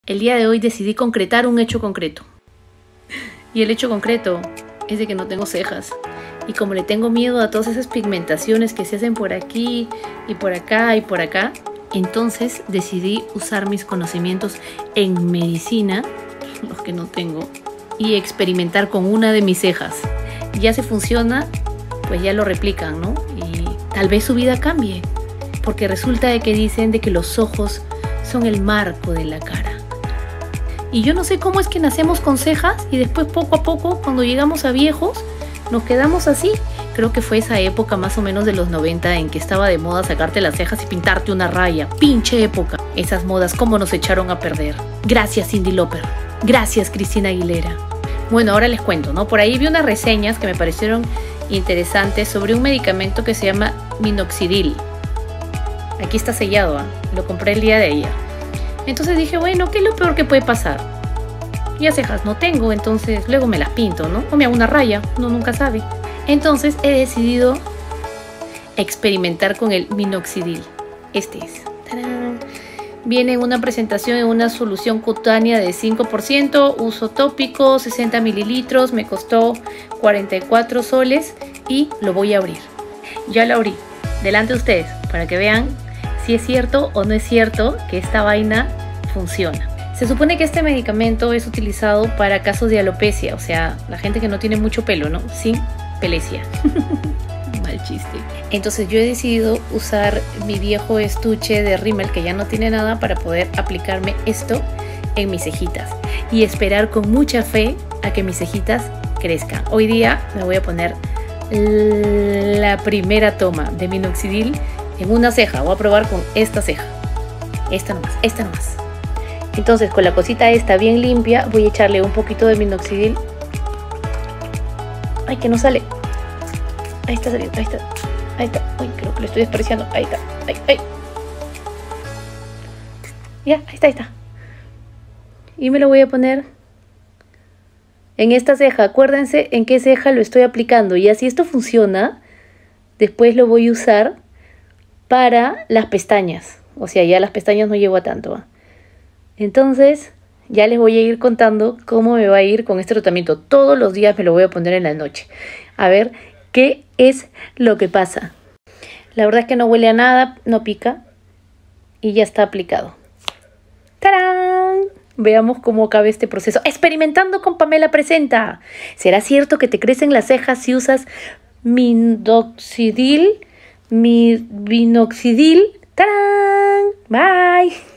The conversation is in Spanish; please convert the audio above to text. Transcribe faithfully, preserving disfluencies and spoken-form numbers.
El día de hoy decidí concretar un hecho concreto. Y el hecho concreto es de que no tengo cejas. Y como le tengo miedo a todas esas pigmentaciones que se hacen por aquí y por acá y por acá, entonces decidí usar mis conocimientos en medicina, los que no tengo, y experimentar con una de mis cejas. Ya si funciona, pues ya lo replican, ¿no? Y tal vez su vida cambie, porque resulta de que dicen de que los ojos son el marco de la cara. Y yo no sé cómo es que nacemos con cejas y después poco a poco, cuando llegamos a viejos, nos quedamos así. Creo que fue esa época más o menos de los noventa en que estaba de moda sacarte las cejas y pintarte una raya. ¡Pinche época! Esas modas, cómo nos echaron a perder. Gracias, Cyndi Lauper. Gracias, Cristina Aguilera. Bueno, ahora les cuento, ¿no? Por ahí vi unas reseñas que me parecieron interesantes sobre un medicamento que se llama minoxidil. Aquí está sellado, ¿eh? Lo compré el día de ayer. Entonces dije, bueno, ¿qué es lo peor que puede pasar? Ya cejas no tengo, entonces luego me las pinto, ¿no? O me hago una raya, uno nunca sabe. Entonces he decidido experimentar con el minoxidil. Este es. ¡Tarán! Viene en una presentación en una solución cutánea de cinco por ciento, uso tópico, sesenta mililitros, me costó cuarenta y cuatro soles y lo voy a abrir. Ya lo abrí, delante de ustedes, para que vean si es cierto o no es cierto que esta vaina funciona. Se supone que este medicamento es utilizado para casos de alopecia, o sea, la gente que no tiene mucho pelo, ¿no? Sin pelecia. Mal chiste. Entonces yo he decidido usar mi viejo estuche de rímel que ya no tiene nada para poder aplicarme esto en mis cejitas y esperar con mucha fe a que mis cejitas crezcan. Hoy día me voy a poner la primera toma de minoxidil en una ceja. Voy a probar con esta ceja. Esta nomás, esta nomás. Entonces con la cosita esta bien limpia voy a echarle un poquito de minoxidil. Ay, que no sale. Ahí está saliendo, ahí está. Ahí está. Uy, creo que lo estoy despreciando. Ahí está. Ahí, ahí. Ya, ahí está, ahí está. Y me lo voy a poner en esta ceja. Acuérdense en qué ceja lo estoy aplicando. Y así esto funciona, después lo voy a usar para las pestañas. O sea, ya las pestañas no llego a tanto, ¿eh? Entonces, ya les voy a ir contando cómo me va a ir con este tratamiento. Todos los días me lo voy a poner en la noche. A ver qué es lo que pasa. La verdad es que no huele a nada, no pica. Y ya está aplicado. ¡Tarán! Veamos cómo acaba este proceso. Experimentando con Pamela presenta. ¿Será cierto que te crecen las cejas si usas minoxidil? Mi minoxidil. ¡Tarán! Bye.